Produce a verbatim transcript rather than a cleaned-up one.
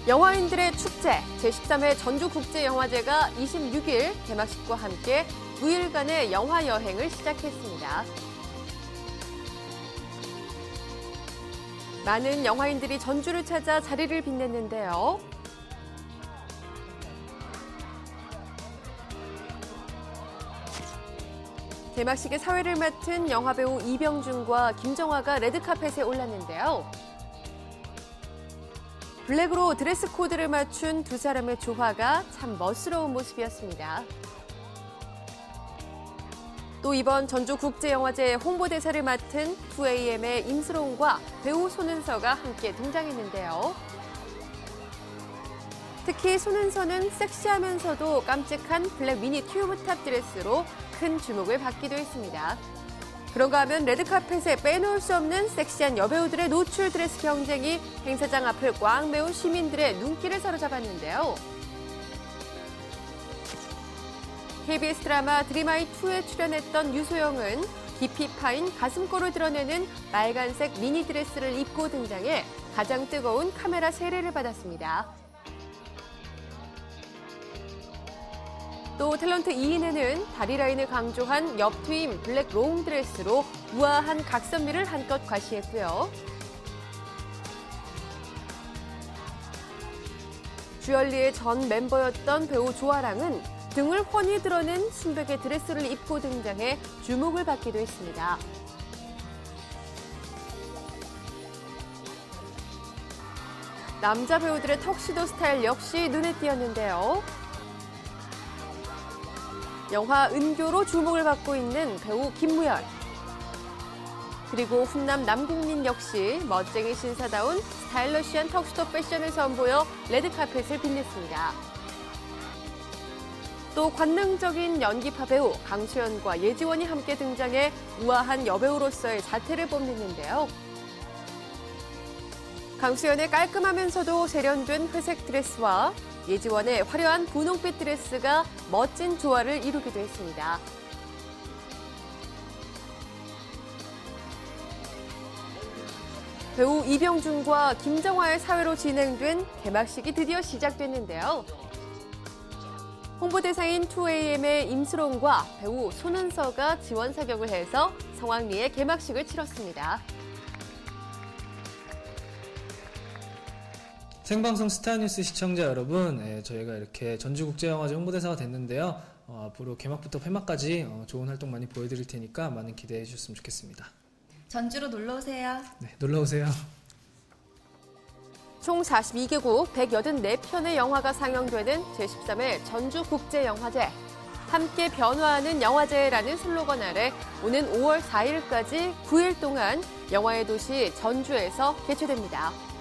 영화인들의 축제 제십삼 회 전주국제영화제가 이십육 일 개막식과 함께 구 일간의 영화 여행을 시작했습니다. 많은 영화인들이 전주를 찾아 자리를 빛냈는데요. 개막식의 사회를 맡은 영화배우 이병준과 김정화가 레드카펫에 올랐는데요. 블랙으로 드레스 코드를 맞춘 두 사람의 조화가 참 멋스러운 모습이었습니다. 또 이번 전주국제영화제 홍보대사를 맡은 투 에이엠의 임수롱과 배우 손은서가 함께 등장했는데요. 특히 손은서는 섹시하면서도 깜찍한 블랙 미니 튜브탑 드레스로 큰 주목을 받기도 했습니다. 그런가 하면 레드카펫에 빼놓을 수 없는 섹시한 여배우들의 노출 드레스 경쟁이 행사장 앞을 꽉 메운 시민들의 눈길을 사로잡았는데요. 케이비에스 드라마 드림아이투에 출연했던 유소영은 깊이 파인 가슴골을 드러내는 빨간색 미니 드레스를 입고 등장해 가장 뜨거운 카메라 세례를 받았습니다. 또 탤런트 이인혜는 다리 라인을 강조한 옆트임 블랙 롱 드레스로 우아한 각선미를 한껏 과시했고요. 주얼리의 전 멤버였던 배우 조아랑은 등을 훤히 드러낸 순백의 드레스를 입고 등장해 주목을 받기도 했습니다. 남자 배우들의 턱시도 스타일 역시 눈에 띄었는데요. 영화 은교로 주목을 받고 있는 배우 김무열. 그리고 훈남 남궁민 역시 멋쟁이 신사다운 스타일러시한 턱시도 패션을 선보여 레드카펫을 빛냈습니다. 또 관능적인 연기파 배우 강수연과 예지원이 함께 등장해 우아한 여배우로서의 자태를 뽐냈는데요. 강수연의 깔끔하면서도 세련된 회색 드레스와 예지원의 화려한 분홍빛 드레스가 멋진 조화를 이루기도 했습니다. 배우 이병준과 김정화의 사회로 진행된 개막식이 드디어 시작됐는데요. 홍보대사인 투 에이엠의 임수롱과 배우 손은서가 지원 사격을 해서 성황리에 개막식을 치렀습니다. 생방송 스타뉴스 시청자 여러분, 예, 저희가 이렇게 전주국제영화제 홍보대사가 됐는데요. 어, 앞으로 개막부터 폐막까지 어, 좋은 활동 많이 보여드릴 테니까 많은 기대해 주셨으면 좋겠습니다. 전주로 놀러오세요. 네, 놀러오세요. 총 사십이 개국 백팔십사 편의 영화가 상영되는 제십삼 회 전주국제영화제. 함께 변화하는 영화제라는 슬로건 아래 오는 오월 사일까지 구 일 동안 영화의 도시 전주에서 개최됩니다.